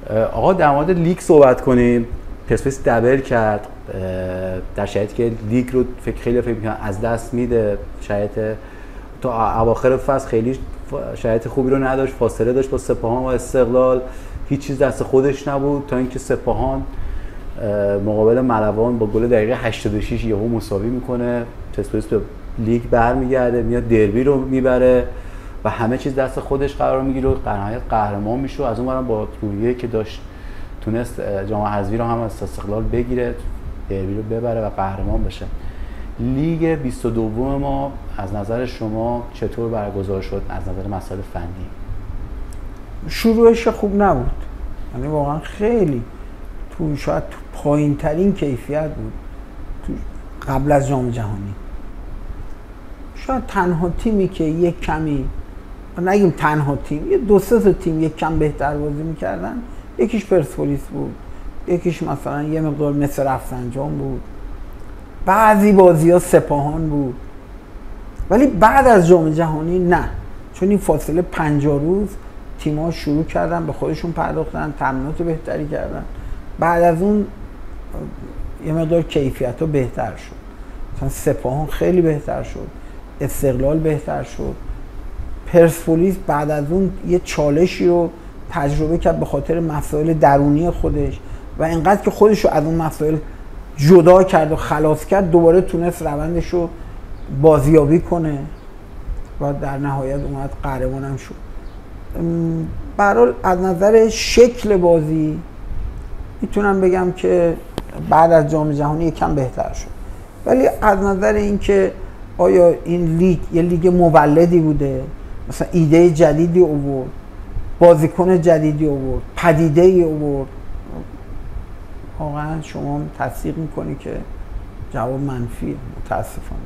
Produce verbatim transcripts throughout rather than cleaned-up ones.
آقا در مورد لیگ صحبت کنیم. پرسپولیس دبل کرد در شرایطی که لیگ رو فکر خیلی فکر می‌کنن از دست میده. شرایط تا اواخر فصل خیلی شرایط خوبی رو نداشت، فاصله داشت با سپاهان و استقلال، هیچ چیز دست خودش نبود تا اینکه سپاهان مقابل ملوان با گل دقیقه هشتاد و شش یهو مساوی میکنه. پرسپولیس به لیگ برمیگرده، میاد دربی رو میبره و همه چیز دست خودش قرار میگیره و در نهایت قهرمان میشه. از اون برم با روحیه که داشت تونست جام حذفی رو هم از استقلال بگیره، دربی رو ببره و قهرمان بشه. لیگ بیست و دو ما از نظر شما چطور برگزار شد از نظر مسائل فنی؟ شروعش خوب نبود، یعنی واقعا خیلی تو شاید تو پایین ترین کیفیت بود تو قبل از جام جهانی. شاید تنها تیمی که یک کمی، نگیم تنها تیم، یه دو سه تا تیم یک کم بهتر بازی میکردن، یکیش پرسپولیس بود، یکیش مثلا یه مقدار مثل رفسنجان بود، بعضی بازی ها سپاهان بود. ولی بعد از جام جهانی نه، چون این فاصله پنجاه روز تیم‌ها شروع کردن به خودشون پرداختن، تمرینات بهتری کردن. بعد از اون یه مقدار کیفیت ها بهتر شد، مثلا سپاهان خیلی بهتر شد، استقلال بهتر شد، پرسپولیس بعد از اون یه چالشی رو تجربه کرد به خاطر مسائل درونی خودش و اینقدر که خودش رو از اون مسائل جدا کرد و خلاص کرد، دوباره تونست روندش رو بازیابی کنه و در نهایت اومد قهرمان هم شد. برحال از نظر شکل بازی میتونم بگم که بعد از جام جهانی یکم بهتر شد، ولی از نظر اینکه آیا این لیگ یه لیگ مولدی بوده، مثلا ایده جدیدی آورد، بازیکن جدیدی آورد، پدیده ای آورد، واقعا شما تصدیق میکنی که جواب منفی متاسفانه.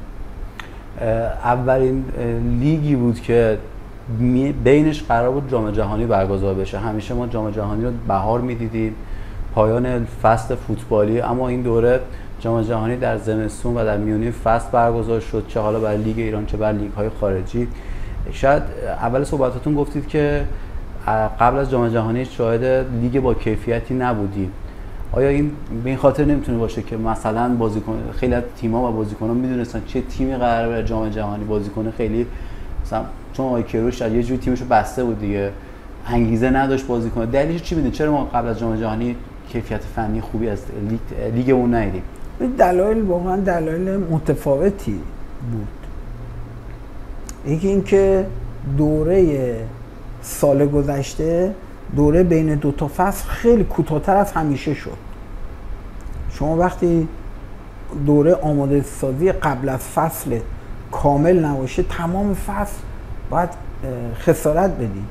اولین لیگی بود که بینش قرار بود جام جهانی برگزار بشه. همیشه ما جام جهانی رو بهار میدیدیم، پایان فصل فوتبالی، اما این دوره جام جهانی در زمستون و در میانه فصل برگزار شد، چه حالا برای لیگ ایران چه برای لیگ‌های خارجی. شاید اول صحبتاتون گفتید که قبل از جام جهانی شاهد لیگ با کیفیتی نبودیم. آیا این به این خاطر نمیتونه باشه که مثلا بازیکن خیلی از تیم‌ها و بازیکنان میدونستن چه تیمی قراره برای جام جهانی بازی کنه؟ خیلی مثلا چون آقای کیروش یه جوری تیمشو بسته بود دیگه، انگیزه نداشت بازی کنه. دلیلش چی میدونید چرا ما قبل از جام جهانی کیفیت فنی خوبی از لیگ لیگمون ندیدیم؟ دلایل واقعا دلایل متفاوتی بود. یکی اینکه دوره سال گذشته دوره بین دو تا فصل خیلی کوتاه‌تر از همیشه شد. شما وقتی دوره آماده سازی قبل از فصل کامل نباشه، تمام فصل باید خسارت بدیم.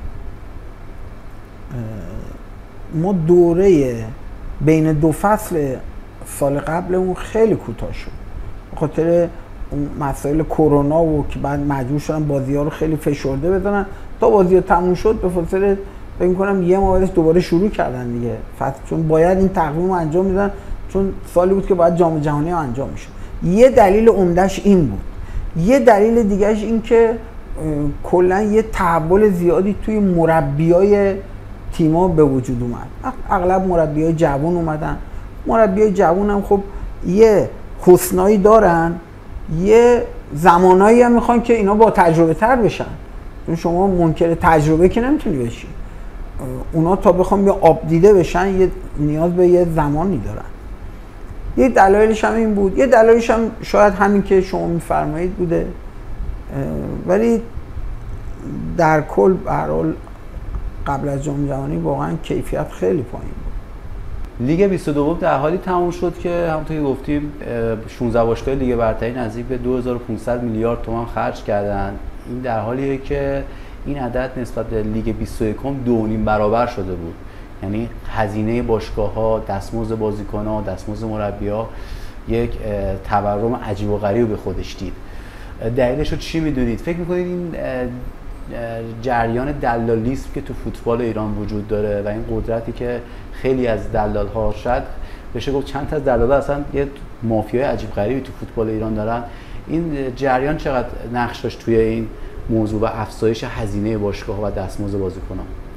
ما دوره بین دو فصل سال قبل اون خیلی کوتاه شد به خاطر مسائل کرونا و که بعد مجبور شدن بازی‌ها رو خیلی فشرده بزنن تا بازی‌ها تموم شد. به فاصله فکر می‌کنم یه ماه بعدش دوباره شروع کردن دیگه فصل، چون باید این تقویم رو انجام میدن، چون سالی بود که باید جام جهانی رو انجام میشد. یه دلیل عمده‌اش این بود. یه دلیل دیگه‌اش این که کلا یه تحول زیادی توی مربیای تیم‌ها به وجود اومد. اغلب مربیای جوان اومدن. مربیای جوان هم خب یه حسنایی دارن، یه زمانایی هم میخوان که اینا با تجربه تر بشن، چون شما منکر تجربه که نمیتونی بشی. اونا تا بخوام یه آب دیده بشن یه نیاز به یه زمانی دارن. یه دلایلش هم این بود، یه دلایلش هم شاید همین که شما میفرمایید بوده، ولی در کل به هر حال قبل از جام جهانی واقعا کیفیت خیلی پایین بود. لیگ بیست و دو در حالی تموم شد که همونطور که گفتیم شانزده باشگاه لیگ برتری نزدیک به دو هزار و پانصد میلیارد تومان خرج کردن. این در حالیه که این عدد نسبت به لیگ بیست و یک دو و نیم برابر شده بود. یعنی هزینه باشگاه‌ها، دستمزد بازیکن‌ها، دستمزد مربی‌ها یک تورم عجیب و غریب به خودش دید. دلیلش رو چی می‌دونید؟ فکر می‌کنید این جریان دلالیسم که تو فوتبال ایران وجود داره و این قدرتی که خیلی از دلال‌ها شاید بشه گفت چند تا از دلال‌ها اصلا یه مافیای عجیب غریبی تو فوتبال ایران دارن، این جریان چقدر نقش داشت توی این موضوع و افزایش هزینه باشگاه‌ها و دستمزد بازیکنان؟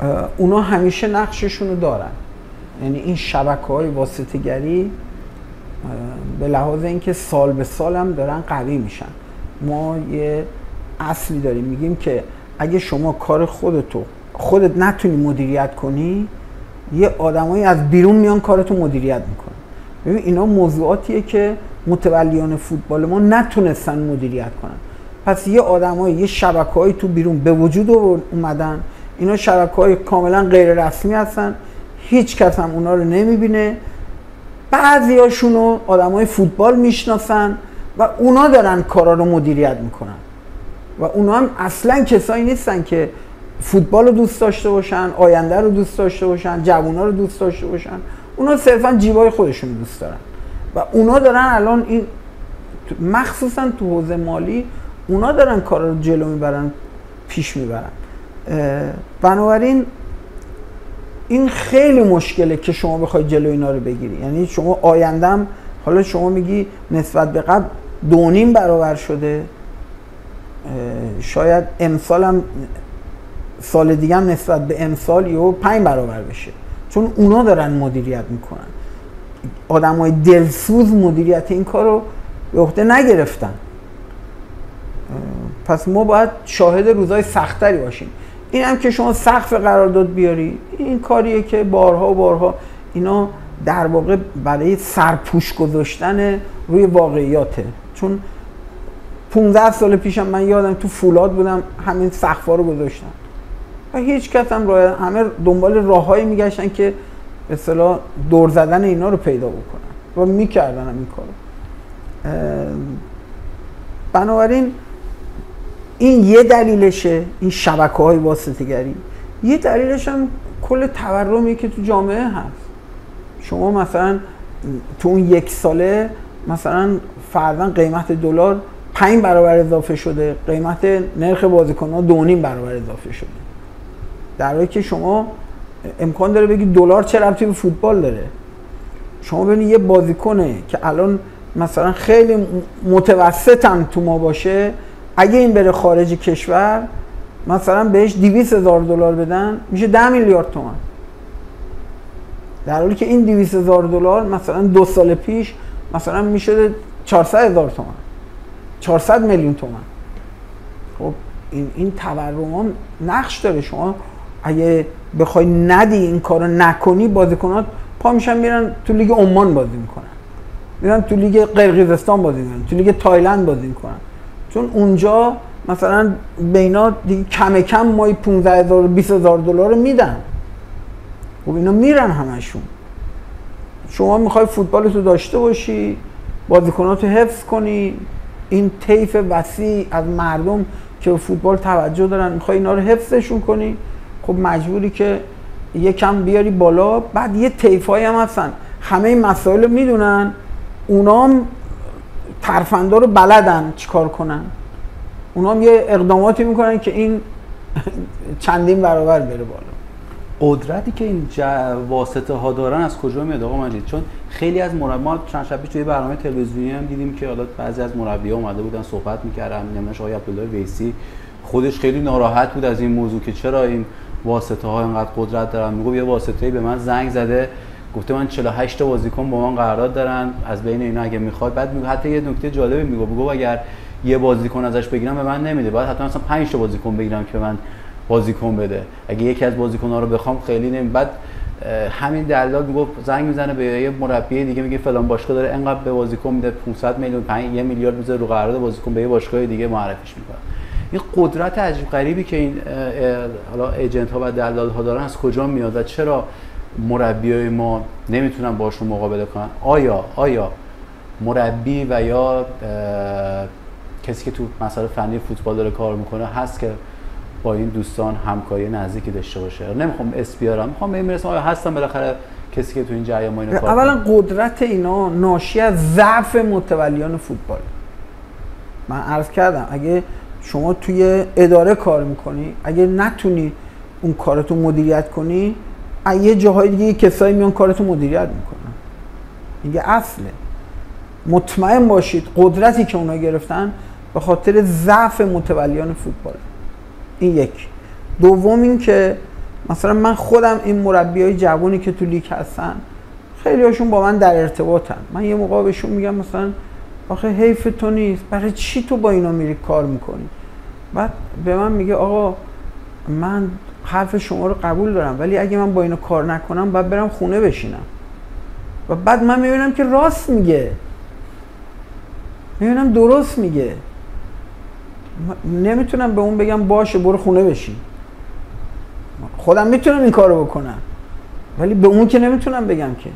اونا همیشه نقششون رو دارن. یعنی این شبکه‌های واسطه‌گری به لحاظ اینکه سال به سال هم دارن قوی میشن. ما یه اصلی داریم میگیم که اگه شما کار خودتو خودت نتونی مدیریت کنی، یه آدمایی از بیرون میان کارتو مدیریت میکنن. ببین اینا موضوعاتیه که متولیان فوتبال ما نتونستن مدیریت کنن. پس یه آدمایی یه شبکه‌ای تو بیرون به وجود اومدن، اینا شبکه‌های کاملا غیر رسمی هستن، هیچ کس هم اونا رو نمیبینه. بعضیاشون رو آدمای فوتبال میشناسن و اونا دارن کارا رو مدیریت میکنن و اونا هم اصلا کسایی نیستن که فوتبال رو دوست داشته باشن، آینده رو دوست داشته باشن، جوونا رو دوست داشته باشن. اونا صرفا جیبای خودشون رو دوست دارن و اونا دارن الان این مخصوصا تو حوزه مالی اونا دارن کارا رو جلو میبرن، پیش میبرن. بنابراین این خیلی مشکله که شما بخوای جلو اینا رو بگیری. یعنی شما آیندهم، حالا شما میگی نسبت به قبل دو نیم برابر شده، شاید امسال هم سال دیگه هم نسبت به امسال یهو پنج برابر بشه، چون اونا دارن مدیریت میکنن. آدمای دلسوز مدیریت این کار رو به عهده نگرفتن. پس ما باید شاهد روزهای سختری باشیم. این هم که شما سقف قرارداد بیاری، این کاریه که بارها و بارها اینا در واقع برای سرپوش گذاشتن روی واقعیاته. چون پونزده سال پیشم من یادم تو فولاد بودم همین سقفا رو گذاشتن و هیچ کس هم راه، همه دنبال راههایی میگشتن که به اصطلاح دور زدن اینا رو پیدا بکنن و میکردن هم این کارو. بنابراین این یه دلیلشه، این شبکه‌های واسطه‌گری. یه دلیلش هم کل تورمی که تو جامعه هست. شما مثلا تو اون یک ساله مثلا فرضاً قیمت دلار پنج برابر اضافه شده، قیمت نرخ بازیکن‌ها دو نیم برابر اضافه شده. در حالی که شما امکان داره بگی دلار چه ربطی به فوتبال داره. شما ببینید یه بازیکنه که الان مثلا خیلی متوسط هم تو ما باشه، اگه این بره خارج کشور مثلا بهش دویست هزار دلار بدن میشه ده میلیارد تومان، در حالی که این دویست هزار دلار مثلا دو سال پیش مثلا میشه چهارصد هزار تومان، چهارصد میلیون تومان. خب این این تورم هم نقش داره. شما اگه بخوای ندی این کارو نکنی، بازیکنات پا میشن میرن تو لیگ عمان بازی میکنن، میرن تو لیگ قرقیزستان بازی میکنن، تو لیگ تایلند بازی میکنن، چون اونجا مثلا بینا دیگه کم کم مای پانزده هزار بیست هزار دلار میدن. خب اینا میرن همشون. شما میخوای فوتبالتو داشته باشی، بازیکناتو حفظ کنی، این طیف وسیع از مردم که به فوتبال توجه دارن میخوای اینا رو حفظشون کنی، خب مجبوری که یکم بیاری بالا. بعد یه طیفایی هم هستن همه این مسائل رو میدونن، اونا هم ترفندا رو بلدن چیکار کنن، اونا هم یه اقداماتی میکنن که این چندین برابر بره بالا. قدرتی که این واسطه ها دارن از کجا میاد آقا مجید؟ چون خیلی از مربی، ما چند شب پیش توی برنامه تلویزیونی هم دیدیم که حالا بعضی از مربی‌ها اومده بودن صحبت می‌کردن، نمونهش آقای عبدالله ویسی خودش خیلی ناراحت بود از این موضوع که چرا این واسطه ها اینقدر قدرت دارن. میگه یه واسطه‌ای به من زنگ زده گفته من چهل و هشت تا بازیکن با من قرارداد دارن، از بین اینا اگه میخواد، بعد میگه حتی یه نکته جالبی میگه، میگه اگر یه بازیکن ازش بگیرم به من نمیده، باید حتما مثلا پنج تا بازیکن بگیرم که به من بازیکن بده، اگه یکی از بازیکن‌ها رو بخوام خیلی نمی. بعد همین دلال میگه زنگ میزنه به یه مربی دیگه میگه فلان باشگاه داره انقدر به بازیکن میده، پانصد میلیون پنج یه میلیارد میذاره رو قرارداد بازیکن، به یه باشگاه دیگه معرفیش میکنه. این قدرت عجیب غریبی که این حالا ایجنت ها و دلال ها دارن از کجا میاد و چرا مربیای ما نمیتونن باشون مقابله کنن؟ آیا آیا مربی و یا کسی که تو مسائل فنی فوتبال داره کار میکنه هست که با این دوستان همکاری نزدیکی داشته باشه؟ نمیخوام اس بیارم، میخوام به برسم آیا هستن بالاخره کسی که تو این جریان ما اینو کار اولا قدرت اینا ناشی از ضعف متولیان فوتبال. من عرض کردم اگه شما توی اداره کار میکنی، اگه نتونی اون کارتو مدیریت کنی، یه جاهای دیگه کسایی میان کارتو مدیریت میکنن. دیگه اصله. مطمئن باشید قدرتی که اونا گرفتن به خاطر ضعف متولیان فوتبال. این یک. دوم این که مثلا من خودم این مربیای جوانی که تو لیگ هستن خیلی هاشون با من در ارتباطن. من یه موقع بهشون میگم مثلا آخه حیف تو نیست، برای چی تو با اینا میری کار میکنی؟ بعد به من میگه آقا من حرف شما رو قبول دارم ولی اگه من با اینا کار نکنم باید برم خونه بشینم. و بعد من میبینم که راست میگه، میبینم درست میگه. نمیتونم به اون بگم باشه برو خونه بشین، خودم میتونم این کارو بکنم ولی به اون که نمیتونم بگم که.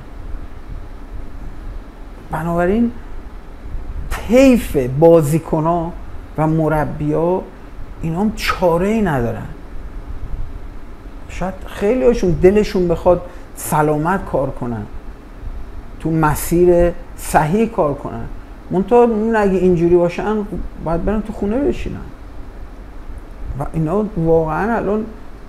بنابراین طیف بازیکن‌ها و مربی‌ها اینا هم چاره ای ندارن. شاید خیلی هاشون دلشون بخواد سلامت کار کنن، تو مسیر صحیح کار کنن، منتها اگه اینجوری باشن باید برن تو خونه بشینن. و اینا واقعا الان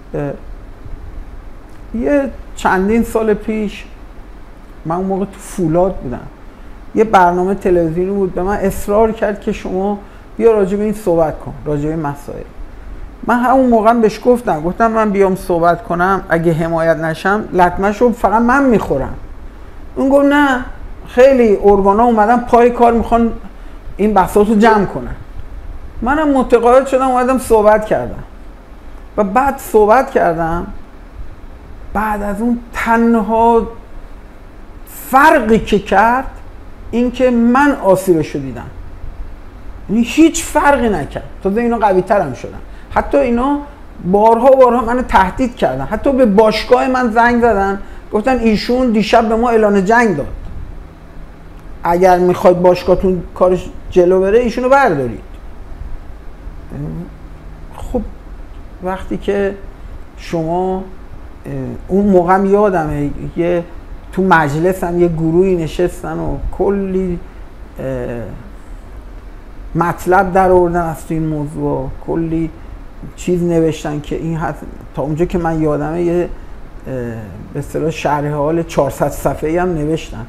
یه چندین سال پیش من اون موقع تو فولاد بودم، یه برنامه تلویزیونی بود به من اصرار کرد که شما بیا راجع به این صحبت کن، راجع به مسائل. من همون موقع بهش گفتم گفتم من بیام صحبت کنم اگه حمایت نشم لطمه‌شو فقط من میخورم. اون گفت نه خیلی ارگانا اومدن پای کار میخوان این بحثاتو جمع کنن. منم متقاعد شدم اومدم صحبت کردم و بعد صحبت کردم. بعد از اون تنها فرقی که کرد این که من آسیبشو دیدم، یعنی هیچ فرقی نکرد. تازه اینا قوی ترم شدن. حتی اینا بارها بارها منو تهدید کردن، حتی به باشگاه من زنگ زدن گفتن ایشون دیشب به ما اعلان جنگ داد، اگر میخواید باشگاهتون کارش جلو بره ایشونو بردارید. خب وقتی که شما اون موقع یادمه یه تو مجلس هم یه گروهی نشستن و کلی مطلب در آوردن از تو این موضوع، کلی چیز نوشتن که این هست. تا اونجا که من یادمه یه به اصطلاح شرح حال چهارصد صفحه‌ای هم نوشتن.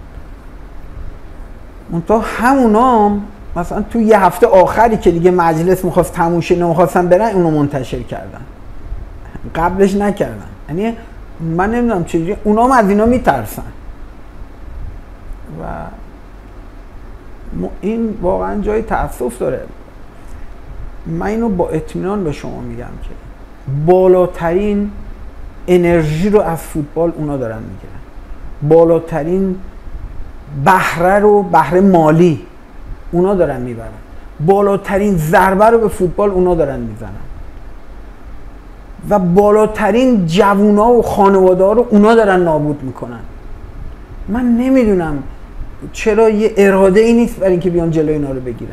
منتها همونام مثلا تو یه هفته آخری که دیگه مجلس میخواست تموم شه نمیخواستن برن اونو منتشر کردن، قبلش نکردن. یعنی من نمیدونم چجوری اونام از اینا میترسن و این واقعا جای تأسف داره. من اینو با اطمینان به شما میگم که بالاترین انرژی رو از فوتبال اونا دارن میگیرن، بالاترین بهره رو، بهره مالی اونا دارن میبرن، بالاترین ضربه رو به فوتبال اونا دارن میزنن و بالاترین جوونا و خانواده ها رو اونا دارن نابود میکنن. من نمیدونم چرا یه اراده ای نیست برای اینکه بیان جلوی اینا رو بگیرن.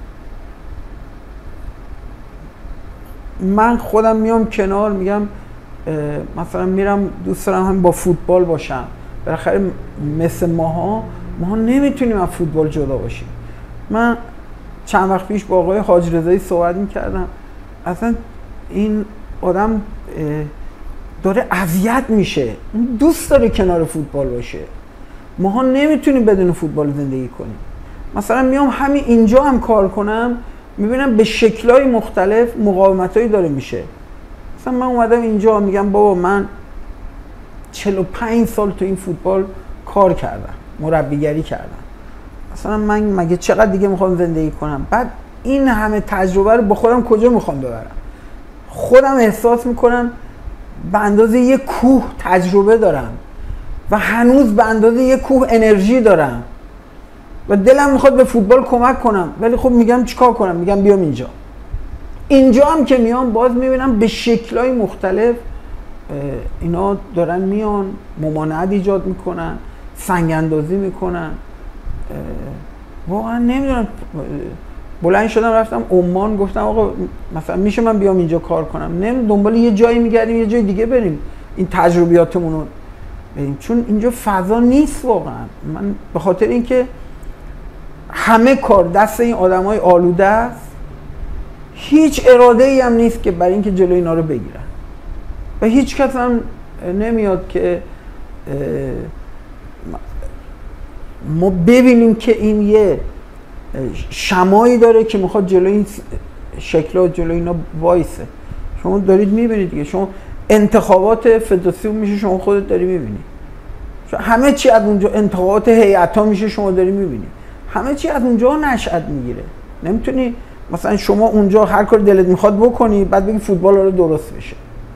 من خودم میام کنار میگم مثلا میرم دوست دارم هم با فوتبال باشم. بالاخره مثل ماها ماها نمیتونیم از فوتبال جدا باشیم. من چند وقت پیش با آقای حاج رضایی صحبت میکردم، اصلا این آدم داره اذیت میشه، اون دوست داره کنار فوتبال باشه. ماها نمیتونیم بدون فوتبال زندگی کنیم. مثلا میام همین اینجا هم کار کنم میبینم به شکل‌های مختلف مقاومتایی داره میشه. مثلا من اومدم اینجا میگم بابا من چهل و پنج سال تو این فوتبال کار کردم، مربیگری کردم، مثلا من مگه چقدر دیگه میخوام زندگی کنم؟ بعد این همه تجربه رو با خودم کجا میخوام ببرم؟ خودم احساس میکنم به اندازه یک کوه تجربه دارم و هنوز به اندازه یک کوه انرژی دارم و دلم میخواد به فوتبال کمک کنم، ولی خب میگم چیکار کنم؟ میگم بیام اینجا. اینجا هم که میام باز میبینم به شکل‌های مختلف اینا دارن میان ممانعت ایجاد میکنن، سنگ اندازی میکنن. واقعا نمیدونم. بلند شدم رفتم عمان، گفتم آقا مثلا میشه من بیام اینجا کار کنم؟ نمیدونم، دنبال یه جایی میگردیم یه جای دیگه بریم این تجربیاتمون رو بریم، چون اینجا فضا نیست واقعا. من به خاطر اینکه همه کار دست این آدمای آلوده است، هیچ اراده ای هم نیست که برای اینکه جلوی اینا رو بگیرن و هیچ کس هم نمیاد که ما ببینیم که این یه شمایی داره که میخواد جلوی این شکل‌ها جلوی اینا وایسه. شما دارید میبینید دیگه، شما انتخابات فدراسیون میشه شما خودت داری میبینی، همه چی از اونجا، انتخابات هیئت‌ها میشه شما داری میبینی، همه چی از اونجا نشأت میگیره. نمیتونی مثلا شما اونجا هر کار دلت میخواد بکنی بعد بگی فوتبال رو درست بشه.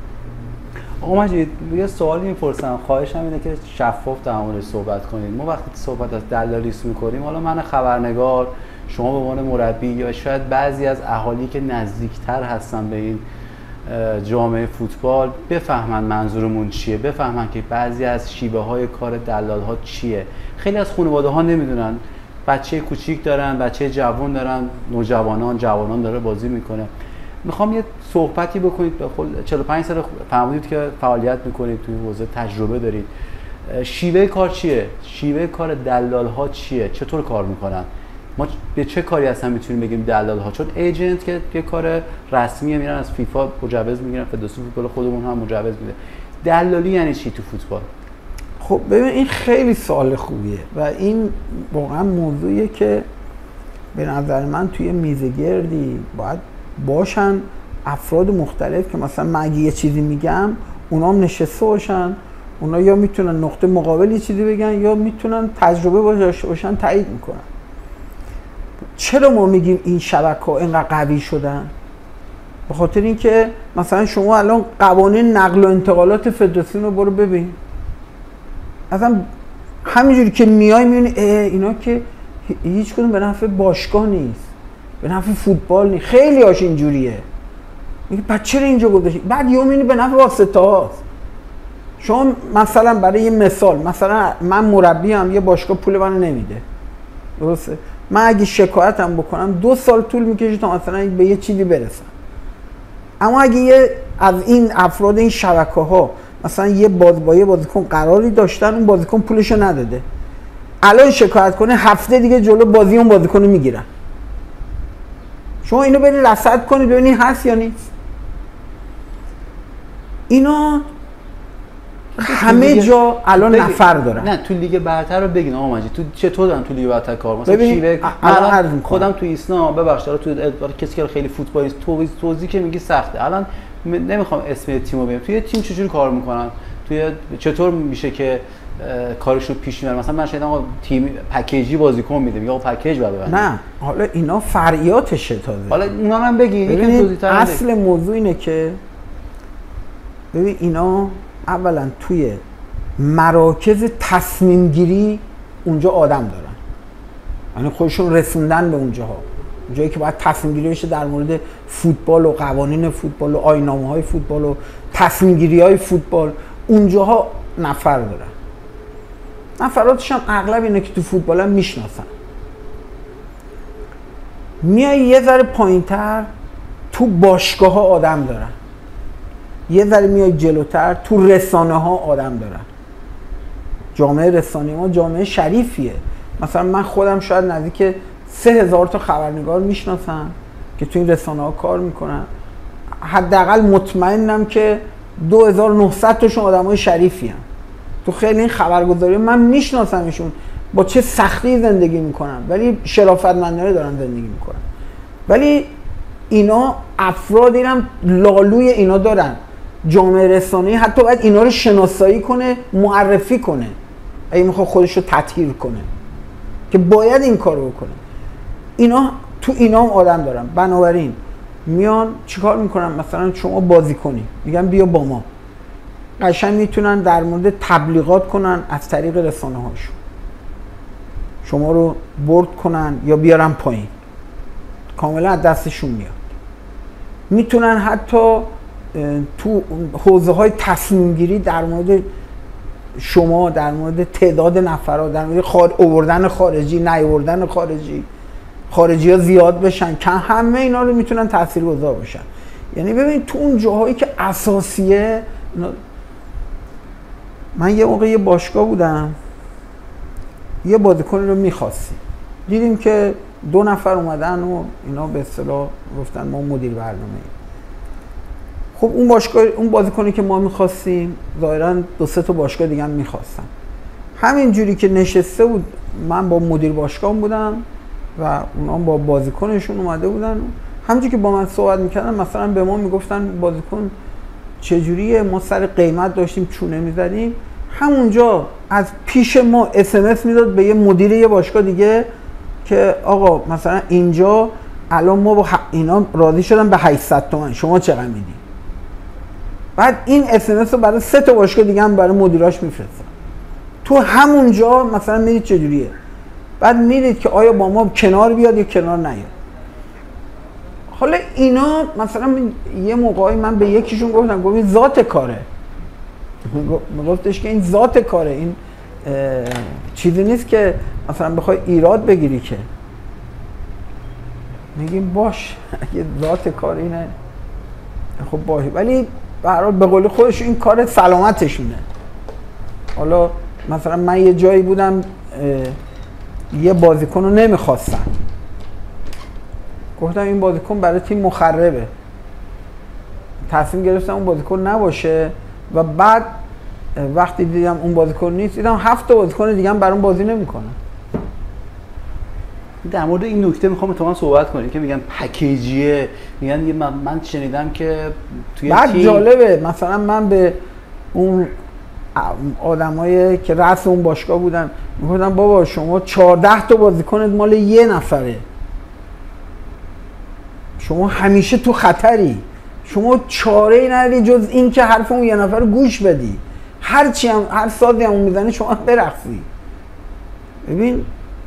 آقا مجید یه سوالی میپرسم، خواهشم اینه که شفاف در موردش صحبت کنید. ما وقتی صحبت از دلالیسم میکنیم، حالا من خبرنگار، شما به عنوان مربی، یا شاید بعضی از اهالی که نزدیکتر هستن به این جامعه فوتبال بفهمن منظورمون چیه، بفهمن که بعضی از شیوه های کار دلال ها چیه. خیلی از خانواده ها نمیدونن، بچه کوچیک دارن، بچه جوان دارن، نوجوانان، جوانان داره بازی میکنه. میخوام یه صحبتی بکنید، به خود چهل و پنج سال فهمیدید که فعالیت میکنید توی حوزه، تجربه دارید، شیوه کار چیه؟ شیوه کار دلال ها چیه؟ چطور کار میکنن؟ ما به چه کاری اصلا میتونیم بگیم دلال ها؟ چون ایجنت که یه کار رسمیه، میرن از فیفا مجوز میگیرن، فدراسیون فوتبال خودمون هم مجوز میده. دلالی یعنی چی تو فوتبال؟ خب ببین این خیلی سوال خوبیه و این واقعا موضوعیه که به نظر من توی میزگردی باید باشن افراد مختلف که مثلا من اگه یه چیزی میگم اونا هم نشسته باشن، اونا یا میتونن نقطه مقابل یه چیزی بگن یا میتونن تجربه داشته باشن تایید میکنن. چرا ما میگیم این شبکه‌ها اینقدر قوی شدن؟ به خاطر اینکه مثلا شما الان قوانین نقل و انتقالات فدراسیون رو برو ببین، اصلا همینجوری که میای میبینی اینا که هیچ کدوم به نفع باشگاه نیست، به نفع فوتبال نیست. خیلی هاش اینجوریه، میگه بعد چرا اینجا گذاشتی؟ بعد یهو میبینی به نفع واسطه هاست. شما مثلا برای یه مثال، مثلا من مربیم، یه باشگاه پول منو نمیده، درسته؟ من اگه شکایتم بکنم دو سال طول میکشه تا مثلا به یه چیزی برسم. اما اگه یه از این افراد این شبکه‌ها مثلا یه باز با یه بازیکن قراری داشتن، اون بازیکن پولشو نداده، الان شکایت کنه هفته دیگه جلو بازی اون بازیکن رو میگیرن. شما اینو برید رصد کنید ببینید هست یا نیست. اینا همه جا الان نفر دارن. نه تو لیگ برتر رو بگین آقا مجید، تو چطور دارن تو لیگ برتر کار؟ مثلا شیوه الان خودم تو ایسنا ببخشید تو کسی که خیلی فوتبالیست توضیح توضیح که میگی سخته. الان نمیخوام اسم تیمو بگم، توی تیم چجوری کار میکنن؟ توی چطور میشه که کارشون پیش میبرن؟ مثلا من شاید آقا تیم پکیجی بازیکن میدم یا پکیج بعد ببندم. نه حالا اینا فرعیاتشه تازه. حالا اونا هم بگین. یکم توضیح‌تر اصل موضوع اینه که ببین اینا اولا توی مراکز تصمیم گیری اونجا آدم دارن، یعنی خودشون رسوندن به اونجاها، اونجایی که باید تصمیم گیری بشه در مورد فوتبال و قوانین فوتبال و آیین‌نامه‌های فوتبال و تصمیم گیری‌های فوتبال، اونجاها نفر دارن. نفراتش هم اغلب اینه که تو فوتبال هم میشناسن. میای یه ذره پایین‌تر تو باشگاه ها آدم دارن، یه ذره میای جلوتر تو رسانه ها آدم دارن. جامعه رسانه ما جامعه شریفیه. مثلا من خودم شاید نزدیک سه هزار تا خبرنگار میشناسم که تو این رسانه ها کار میکنن. حداقل مطمئنم که دو هزار و نهصد تاشون آدمای شریفی هستن. تو خیلی این خبرگزاری من میشناسمشون، با چه سختی زندگی میکنن ولی شرافتمندانه دارن زندگی میکنن. ولی اینا افرادی هم لالوی اینا دارن. جامعه رسانه‌ای حتی باید اینا رو شناسایی کنه، معرفی کنه اگه میخواد خودش رو تطهیر کنه که باید این کارو بکنه. اینا تو اینا هم آدم دارن. بنابراین میان چیکار میکنن؟ مثلا شما بازی کنی، میگن بیا با ما، قشنگ میتونن در مورد تبلیغات کنن از طریق رسانه هاشون، شما رو برد کنن یا بیارن پایین، کاملا از دستشون میاد. میتونن حتی تو حوزه های تصمیم گیری در مورد شما، در مورد تعداد نفرات، در مورد خار... آوردن خارجی، نیاوردن خارجی، خارجی ها زیاد بشن، کم، همه اینا رو میتونن تاثیرگذار باشن. یعنی ببین تو اون جاهایی که اساسیه، من یه موقع یه باشگاه بودم، یه بازیکن رو می‌خواستیم، دیدیم که دو نفر اومدن و اینا به اصطلاح گفتن ما مدیر برنامه‌ایم. خب اون باشگاه، اون بازیکنی که ما می‌خواستیم ظاهراً دو سه تا باشگاه دیگه هم می‌خواستن. همین جوری که نشسته بود، من با مدیر باشگاه بودم و اونا با بازیکنشون اومده بودن، همونجوری که با من صحبت می‌کردن مثلا به ما میگفتن بازیکن چجوریه ما سر قیمت داشتیم چونه میزدیم، همونجا از پیش ما اس ام اس میداد به یه مدیر یه باشگاه دیگه که آقا مثلا اینجا الان ما با اینا راضی شدن به هشتصد تومن، شما چقدر میدی؟ بعد این اس ام اس رو برای سه تا باشگاه دیگه هم برای مدیراش میفرستن. تو همونجا مثلا میدید چجوریه، بعد میدید که آیا با ما کنار بیاد یا کنار نیاد. حالا اینا مثلا یه موقعی من به یکیشون گفتم، گفتم این ذات کاره، میگفتش که این ذات کاره، این چیزی نیست که مثلا بخوای ایراد بگیری که. میگیم باش اگه ذات کار اینه خب باشه، ولی به هر حال به قول خودش این کار سلامتشونه. حالا مثلا من یه جایی بودم یه بازیکن رو نمیخواستم، گفتم این بازیکن برای تیم مخربه، تصمیم گرفتم اون بازیکن نباشه و بعد وقتی دیدم اون بازیکن نیست دیدم هفت تا بازیکن دیگه هم برام بازی نمیکنن. در مورد این نکته میخوام تو من صحبت کنیم که میگن پکیجیه، میگن یه من, من شنیدم که توی بعد تیم جالبه مثلا من به اون آدمایی که رأس اون باشگاه بودن میگفتم بابا شما چهارده تا بازیکنت مال یه نفره، شما همیشه تو خطری، شما چاره ای نداری جز این که حرف اون یه نفر رو گوش بدی، هر چی هم هر سازی هم اون میزنه شما برقصی. ببین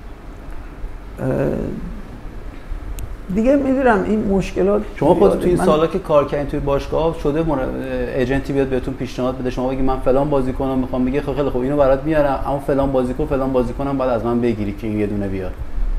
دیگه میدونم این مشکلات شما خود توی این سالا که کار کردین توی باشگاه شده ایجنتی بیاد بهتون پیشنهاد بده شما بگی من فلان بازیکنم میخوام، بگی خیلی خوب اینو برات میارم اما فلان بازیکن فلان بازیکنم بعد از من بگیری که این یه دونه بیاد؟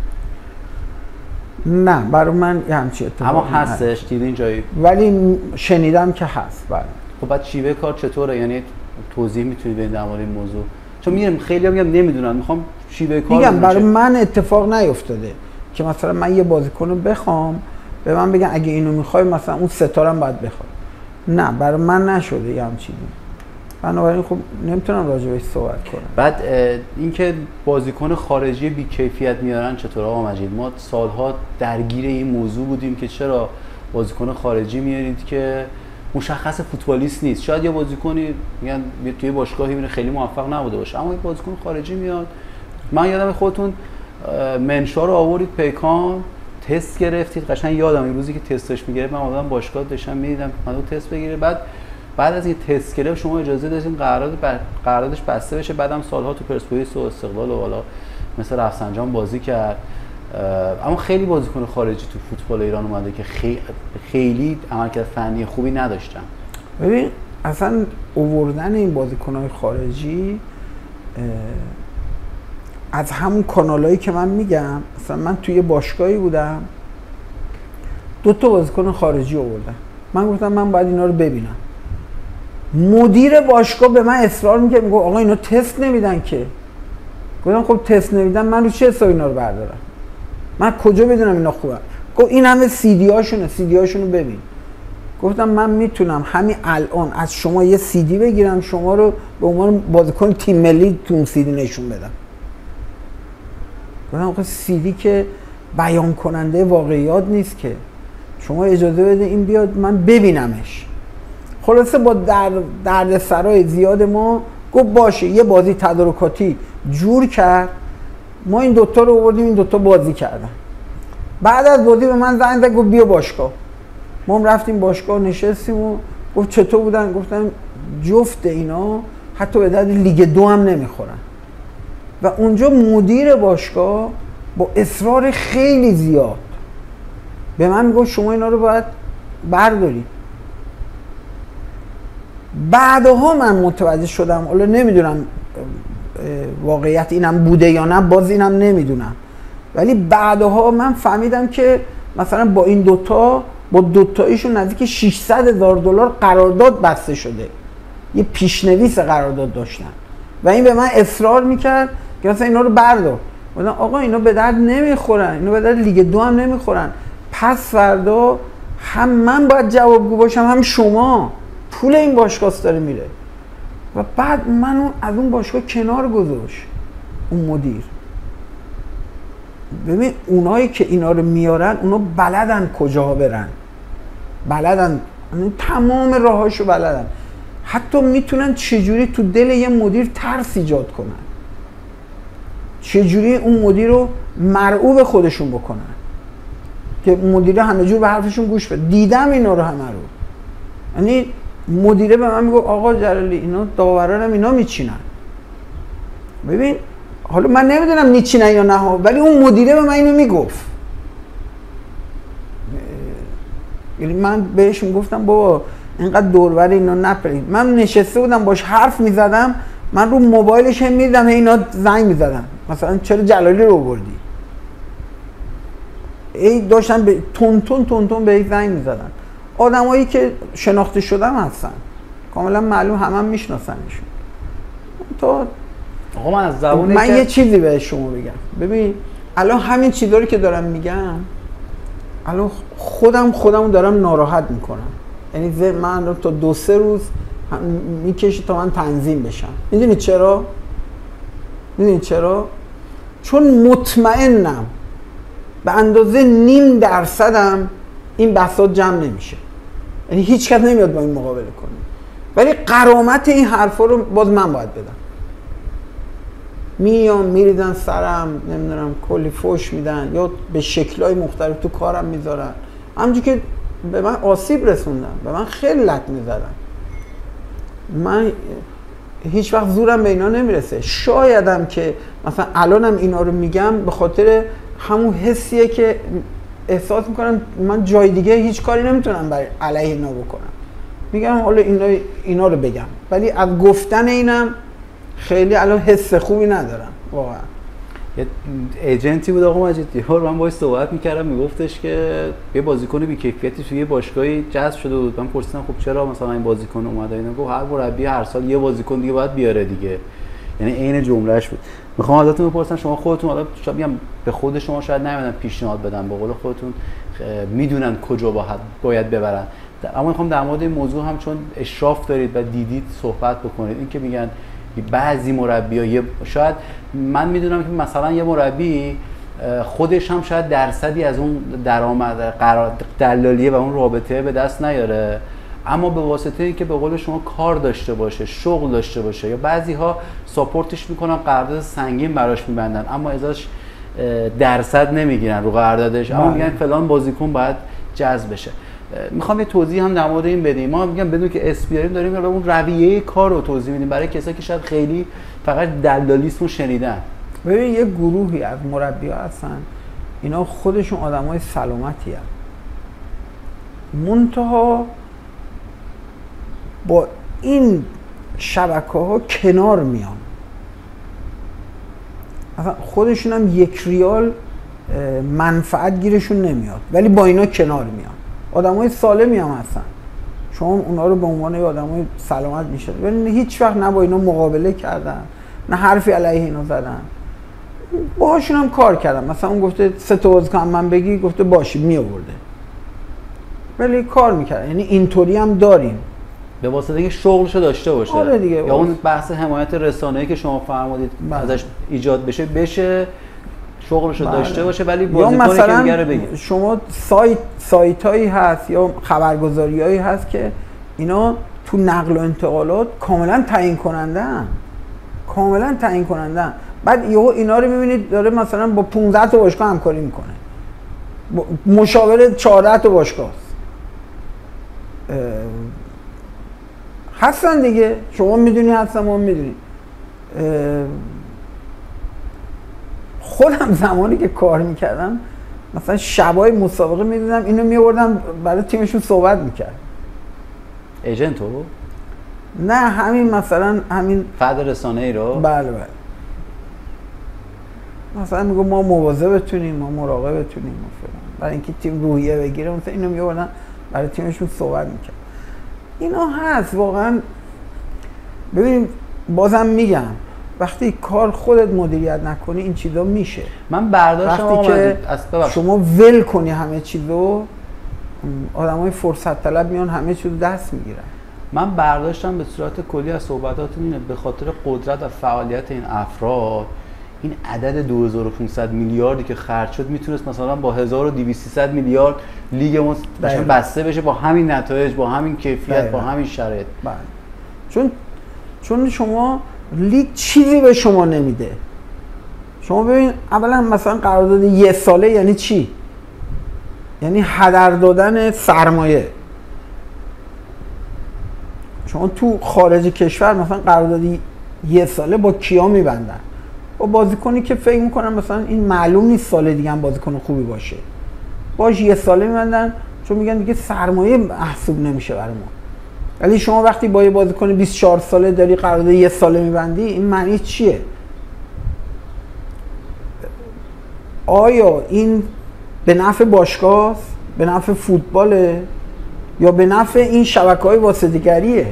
نه برای من یه همچین اتفاقی اما هستش دیدین جایی؟ ولی شنیدم که هست. بله. خب بعد شیوه کار چطوره؟ یعنی توضیح میتونید بدید در مورد این موضوع؟ چون میگم خیلی میگم نمیدونن، میخوام شیوه کار میگم برای من اتفاق نیفتاده که مثلا من یه بازیکن رو بخوام به من بگن اگه اینو میخوای مثلا اون ستاره هم باید بخوای. نه برای من نشده یه همچین. بنابراین خب نمیتونم راجع بهش صحبت کنم. بعد اینکه بازیکن خارجی بی کیفیت میارن چطور آقا مجید؟ ما سالها درگیر این موضوع بودیم که چرا بازیکن خارجی میارید که مشخص فوتبالیست نیست. شاید یه بازیکنی میگن توی باشگاهی میره خیلی موفق نبوده باشه اما این بازیکن خارجی میاد. من یادم خودتون منشا رو آورید پیکان تست گرفتید، قشنگ یادم این روزی که تستش میگرفت من اومدم باشگاه داشتم میدیدم منو تست بگیره، بعد بعد از این تست گرفت شما اجازه دادین قرارداد ب... قراردادش بسته بشه، بعدم سالها تو پرسپولیس و استقلال و حالا مثل رفسنجان بازی کرد. اما خیلی بازیکن خارجی تو فوتبال ایران اومده که خیلی خیلی عملکرد فنی خوبی نداشتن. ببین اصلا آوردن این بازیکن‌های خارجی از همون کانالایی که من میگم، مثلا من توی باشگاهی بودم دو تا بازیکن خارجی آوردن، من گفتم من باید اینا رو ببینم. مدیر باشگاه به من اصرار میکرد میگه آقا اینا تست نمیدن که. گفتم خب تست نمیدن من رو چه حسابی اینا رو بردارم؟ من کجا بدونم اینا خوبه؟ گفت این همه سی دی هاشونه، سی دی هاشونو ببین. گفتم من میتونم همین الان از شما یه سی دی بگیرم شما رو به عنوان بازیکن تیم ملی تو اون سی دی نشون بدم. گفتم آقا سی دی که بیان کننده واقعیات نیست که، شما اجازه بده این بیاد من ببینمش. خلاصه با در دردسرای زیاد ما گفت باشه یه بازی تدارکاتی جور کرد، ما این دوتا رو آوردیم این دوتا بازی کردن. بعد از بازی به من زنگ زد گفت بیا باشگاه. ما هم رفتیم باشگاه نشستیم و گفت چطور بودن؟ گفتم جفت اینا حتی به درد لیگ دو هم نمیخورن. و اونجا مدیر باشگاه با اصرار خیلی زیاد به من میگفت شما اینا رو باید بردارید. بعدها من متوجه شدم، حالا نمیدونم واقعیت اینم بوده یا نه، باز اینم نمیدونم، ولی بعدها من فهمیدم که مثلا با این دوتا با دوتایشون نزدیک ششصد هزار دلار قرارداد بسته شده، یه پیشنویس قرارداد داشتن و این به من اصرار میکرد که مثلا اینا رو بردار. گفتم آقا اینا به درد نمیخورن، اینا به درد لیگ دو هم نمیخورن، پس فردا هم من باید جوابگو باشم هم شما، پول این باشگاه داره میره. و بعد منو از اون باشگاه کنار گذاشت اون مدیر. ببین اونایی که اینا رو میارن اونا بلدن کجاها برن، بلدن یعنی تمام راهاشو بلدن، حتی میتونن چجوری تو دل یه مدیر ترس ایجاد کنن، چجوری اون مدیر رو مرعوب خودشون بکنن که مدیره همه جور به حرفشون گوش بده. دیدم اینا رو همه رو. یعنی مدیره به من میگه آقا جلالی اینا داورانم اینا میچینن. ببین حالا من نمیدونم میچینن یا نه، ولی اون مدیره به من اینو میگفت. یعنی من بهش میگفتم بابا اینقدر دوربر اینا نپرید. من نشسته بودم باش حرف میزدم، من رو موبایلش هم میدیدم اینا زنگ میزدن، مثلا چرا جلالی رو آوردی؟ ای داشتن به تون تون تون تون به زنگ میزدن. آدمایی که شناخته شدن هستن، کاملا معلوم، همه هم میشناسنشون. تا آقا من از زبون من یه چیزی به شما بگم. ببین الان همین چیزا رو که دارم میگم، الان خودم خودمو دارم ناراحت میکنم. یعنی من تا دو سه روز میکشه تا من تنظیم بشم. میدونی چرا؟ میدونی چرا؟ چون مطمئنم به اندازه نیم درصدم این بحثات جمع نمیشه. یعنی هیچ کس نمیاد با این مقابله کنه. ولی غرامت این حرفا رو باز من باید بدم. میام میریدن سرم، نمیدونم کلی فوش میدن یا به شکل‌های مختلف تو کارم میذارن. همونجوری که به من آسیب رسوندن، به من خیلی لط میزدن. من هیچ وقت زورم به اینا نمیرسه. شایدم که مثلا الانم اینا رو میگم به خاطر همون حسیه که احساس میکنم من جای دیگه هیچ کاری نمیتونم برای علیه اینا بکنم. میگم حالا اینا اینا رو بگم، ولی از گفتن اینم خیلی الان حس خوبی ندارم واقعا. یه ایجنتی بود آقا مجید، یه بار من باهاش صحبت میکردم، میگفتش که یه بازیکن بی‌کیفیتی توی یه باشگاهی جذب شده بود. من پرسیدم خب چرا مثلا این بازیکن اومده؟ اینا گفت هر مربی هر سال یه بازیکن دیگه باید بیاره دیگه. یعنی عین جملهش بود. میخوام ازتون بپرسم شما خودتون، حالا شاید میگم به خود شما شاید نمیدونم پیشنهاد بدن، به قول خودتون میدونن کجا باید باید ببرن، اما میخوام در مورد این موضوع هم چون اشراف دارید و دیدید صحبت بکنید. این که میگن بعضی مربی‌ها شاید من میدونم که مثلا یه مربی خودش هم شاید درصدی از اون درآمد قرار دلالیه و اون رابطه به دست نیاره، اما به واسطه اینکه به قول شما کار داشته باشه، شغل داشته باشه، یا بعضی‌ها ساپورتش میکنن، قرارداد سنگین براش میبندن اما ازش درصد نمیگیرن رو قراردادش، اما میگن فلان بازیکن باید جذب بشه. میخوام یه توضیح هم در مورد این بدیم. ما میگم بدون که اس بیاریم داریم اون رویه کار رو توضیح میدیم برای کسایی که شاید خیلی فقط دلالیسم رو شنیدن. ببین یه گروهی از مربی‌ها هستن، اینا خودشون آدمای سلامتی هستن، منتها با این شبکه‌ها کنار میان، اصلا خودشون هم یک ریال منفعت گیرشون نمیاد، ولی با اینا کنار میان. آدمای سالمی هم هستن، شما اونا رو به عنوان آدمای سلامت میشه، ولی هیچ وقت نه با اینا مقابله کردن، نه حرفی علیه اینا زدن. باهاشون هم کار کردم، مثلا اون گفته سه تا بازیکن من بگی، گفته باشه می آورده، ولی کار میکرد. یعنی اینطوری هم داریم به واسطه اینکه شغلشو داشته باشه. آره دیگه. یا اون بحث حمایت رسانه‌ای که شما فرمودید ازش ایجاد بشه بشه شغلشو بله. داشته باشه، ولی بازیکن که دیگه رو بگید. شما سایت سایتایی هست یا خبرگزاریایی هست که اینا تو نقل و انتقالات کاملا تعیین کننده‌ان، کاملا تعیین کننده‌ان. بعد یهو اینا رو می‌بینید داره مثلا با پانزده تا باشگاه همکاری میکنه، مشاور چهارده تا باشگاه هستن دیگه. شما میدونی هستن، ما میدونیم. خودم زمانی که کار میکردم مثلا شبای مسابقه میدیدم اینو میوردم برای تیمشون صحبت میکرد. ایجنتو؟ نه همین مثلا همین فرد رسانه‌ای رو؟ بله بله. مثلا میگم ما مواظبتونیم، ما مراقبتونیم برای اینکه تیم روحیه بگیره، مثلا اینو میوردن برای تیمشون صحبت میکرد. اینا هست واقعا. ببینیم بازم میگم وقتی کار خودت مدیریت نکنی این چیزا میشه. من برداشتم وقتی که شما ول کنی همه چیزو، آدمای فرصت طلب میان همه چیزو دست میگیرن. من برداشتم به صورت کلی از صحبتاتون اینه به خاطر قدرت و فعالیت این افراد این عدد دو هزار و پانصد میلیاردی که خرج شد میتونست مثلا با هزار و دویست سیصد میلیارد لیگمون بسته بشه با همین نتایج، با همین کیفیت، با همین شرایط. بله. چون چون شما لیگ چیزی به شما نمیده. شما ببین اولا مثلا قرارداد یه ساله یعنی چی؟ یعنی هدر دادن سرمایه. شما تو خارج کشور مثلا قرارداد یه ساله با کیا میبندن؟ با بازیکنی که فکر میکنن مثلا این معلوم نیست سال دیگه هم بازیکن خوبی باشه، باش یه ساله میبندن، چون میگن دیگه سرمایه محسوب نمیشه برای ما. ولی شما وقتی با یه بازیکن بیست و چهار ساله داری قرارداد یه ساله میبندی، این معنی چیه؟ آیا این به نفع باشگاه، به نفع فوتباله، یا به نفع این شبکه‌های واسطه‌گریه؟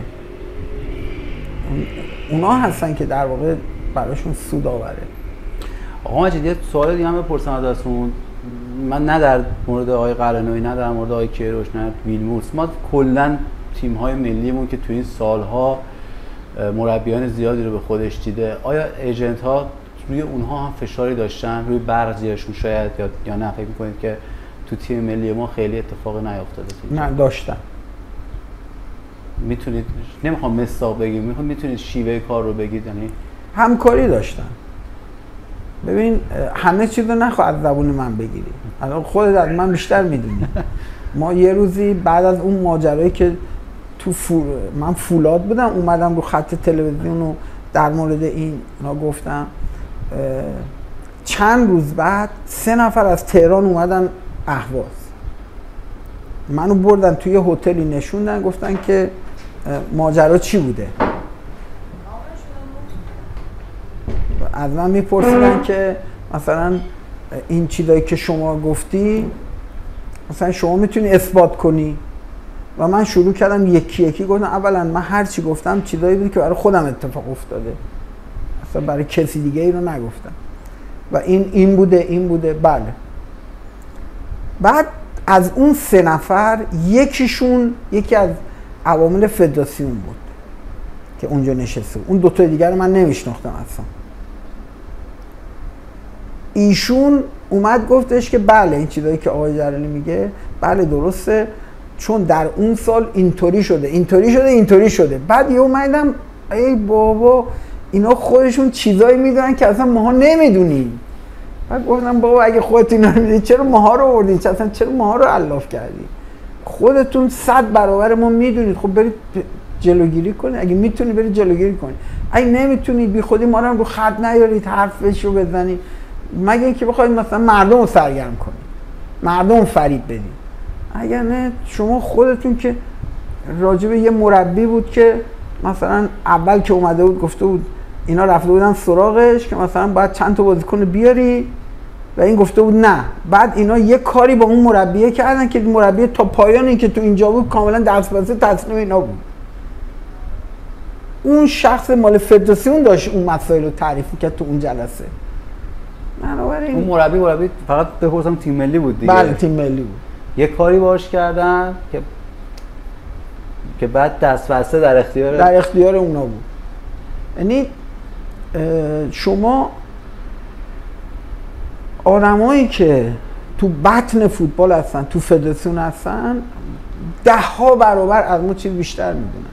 اونا هستن که در واقع براشون سود آوره. آقا مجید یه سوال دیگه هم بپرسم ازتون. من نه در مورد آقای قلعه‌نویی، نه در مورد آقای کیروش، نه ویلموتس، ما کلا تیم‌های ملیمون که تو این سالها مربیان زیادی رو به خودش دیده، آیا ایجنت‌ها روی اونها هم فشاری داشتن، روی بعضیاشون شاید، یا یا نه فکر می‌کنید که تو تیم ملی ما خیلی اتفاقی نیفتاده؟ نه داشتن. میتونید، نمیخوام مصداق بگید، میخوام میتونید شیوه کار رو بگید؟ یعنی همکاری داشتن. ببین همه چیز رو نخواه از زبون من بگیری، الان خودت از من بیشتر میدونی. ما یه روزی بعد از اون ماجرایی که تو فول... من فولاد بودم اومدم رو خط تلویزیون و در مورد این نا گفتم، چند روز بعد سه نفر از تهران اومدن اهواز، منو بردن توی هتلی نشوندن، گفتن که ماجرا چی بوده. از من میپرسیدن که مثلا این چیزایی که شما گفتی مثلا شما میتونی اثبات کنی؟ و من شروع کردم یکی یکی گفتم اولا من هر چی گفتم چیزایی بود که برای خودم اتفاق افتاده، اصلا برای کسی دیگه ای رو نگفتم، و این این بوده این بوده. بله. بعد از اون سه نفر یکیشون یکی از عوامل فدراسیون بود که اونجا نشسته، اون دو تا دیگر رو من نمیشناختم اصلا. ایشون اومد گفتش که بله این چیزایی که آقای جلالی میگه بله درسته، چون در اون سال اینطوری شده اینطوری شده اینطوری شده. بعد یه اومدم ای بابا اینا خودشون چیزایی میدونن که اصلا ماها نمیدونیم. بعد گفتم بابا اگه خودتون نمیدونید چرا ماها رو آوردید، اصلا چرا ماها رو الاف کردید؟ خودتون صد برابر ما میدونید، خب برید جلوگیری کنید. اگه میتونید برید جلوگیری کنید، اگه نمیتونید بی خودی ما رو رو خط نیارید حرفش رو بزنید، مگه اینکه بخواید مثلا مردم رو سرگرم کنید، مردم فریب بدید. اگر نه شما خودتون که راجب یه مربی بود که مثلا اول که اومده بود گفته بود اینا رفته بودن سراغش که مثلا باید چند تا بازیکن بیاری و این گفته بود نه، بعد اینا یه کاری با اون مربیه کردن که مربی تا پایانی که تو اینجا بود کاملا دستبسته تسلیم اینا بود. اون شخص مال فدراسیون داشت اون مسائل رو تعریف کرد تو اون جلسه. اون مربی مربی فقط بپرسم تیم ملی بود دیگه؟ بله تیم ملی بود. یه کاری باش کردن که که بعد دستبسته در اختیار در اختیار اونا بود. یعنی شما آدمایی که تو بطن فوتبال هستن، تو فدراسیون هستن، ده ها برابر از ما چیز بیشتر میدونن.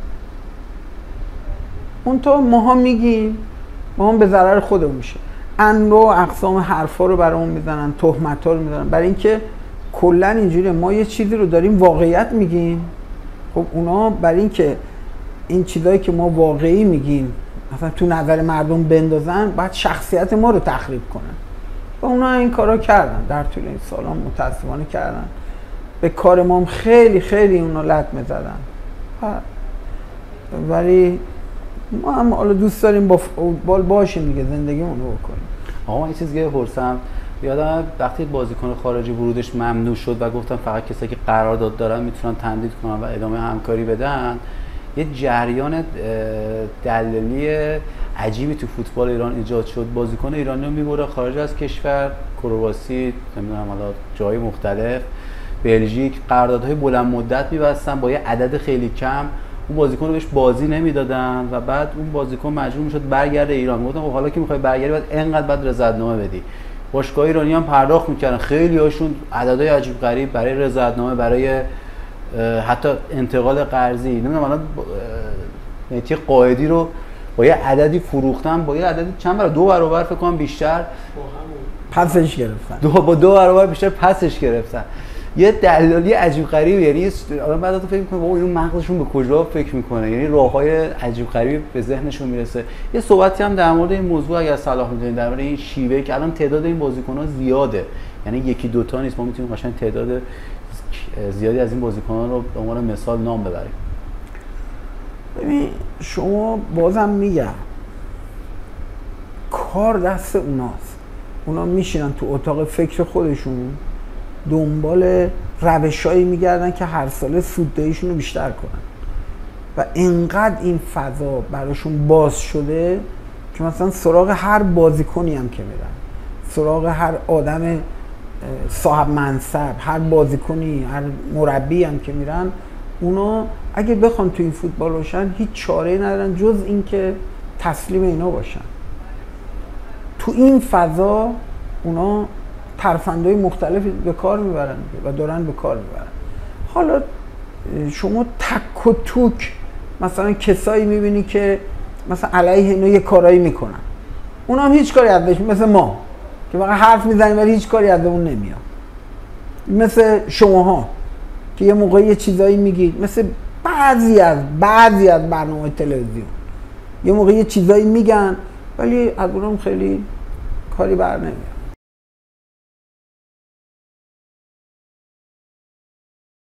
اون تا ماها میگیم ما هم به ضرر خودمون میشه. انواع اقسام حرفا رو برامون میزنن، تهمت‌ها رو میزنن، برای اینکه کلا اینجوریه ما یه چیزی رو داریم واقعیت میگیم، خب اونا برای اینکه این چیزایی که ما واقعی میگیم مثلا تو نظر مردم بندازن، بعد شخصیت ما رو تخریب کنن و اونا این کارا کردن در طول این سالا، متاسفانه کردن. به کار ما هم خیلی خیلی اونا لطمه زدن، ولی ما هم حالا دوست داریم با فوتبال باشیم دیگه، زندگیمون رو بکنیم. آقا این چیز دیگه بپرسم، یادم وقتی بازیکن خارجی ورودش ممنوع شد و گفتن فقط کسایی که قرارداد دارن میتونن تمدید کنن و ادامه همکاری بدن، یه جریان دلالی عجیبی تو فوتبال ایران ایجاد شد. بازیکن ایرانی رو میبره خارج از کشور، کرواسی، نمیدونم حالا جای مختلف، بلژیک، قراردادهای بلند مدت می‌بستن با یه عدد خیلی کم. اون بازیکن رو بهش بازی نمیدادن و بعد اون بازیکن مجبور میشد برگرده ایران. گفتن خب حالا که میخوای برگردی باید اینقدر بعد رضایتنامه بدی. باشگاه ایرانی هم پرداخت میکردن، خیلی هاشون عددهای عجیب غریب برای رضایتنامه، برای حتی انتقال قرضی. نمیدونم الان مهدی قائدی رو با یه عددی فروختن، با یه عددی چند برابر، دو برابر فکر کنم بیشتر پسش گرفتن، دو با دو برابر بیشتر پسش گرفتن. یه دلالی عجیب غریبه. یعنی الان بعد تو فکر می‌کنی بابا اینو مغزشون به کجا فکر می‌کنه، یعنی راه‌های عجیب غریبی به ذهنشون میرسه. یه صحبتی هم در مورد این موضوع اگر صلاح می‌دونید، در مورد این شیوه که الان تعداد این بازیکن‌ها زیاده، یعنی یکی دو تا نیست، ما می‌تونیم قشنگ تعداد زیادی از این بازیکنان رو به عنوان مثال نام ببریم. ببین شما بازم میگم کار دست اوناست. اونا میشینن تو اتاق فکر خودشون دنبال روشایی میگردن که هر ساله سوددهیشون رو بیشتر کنن و اینقدر این فضا براشون باز شده که مثلا سراغ هر بازیکنی هم که میرن، سراغ هر آدم صاحب منصب، هر بازیکنی، هر مربی هم که میرن، اونا اگه بخوان تو این فوتبال باشن هیچ چاره‌ای ندارن جز این که تسلیم اینا باشن. تو این فضا اونا ترفندهای مختلفی به کار میبرن و دارن به کار میبرن. حالا شما تک و توک مثلا کسایی میبینی که مثلا علیه اینا یه کارایی میکنن، اونا هم هیچ کاری ازش، مثل ما که واقعا حرف میزنیم ولی هیچ کاری ازمون نمیاد، مثل شماها که یه موقعی یه چیزایی میگید، مثل بعضی از بعضی از برنامه تلویزیون یه موقعی یه چیزایی میگن ولی از اونم خیلی کاری بر نمیاد.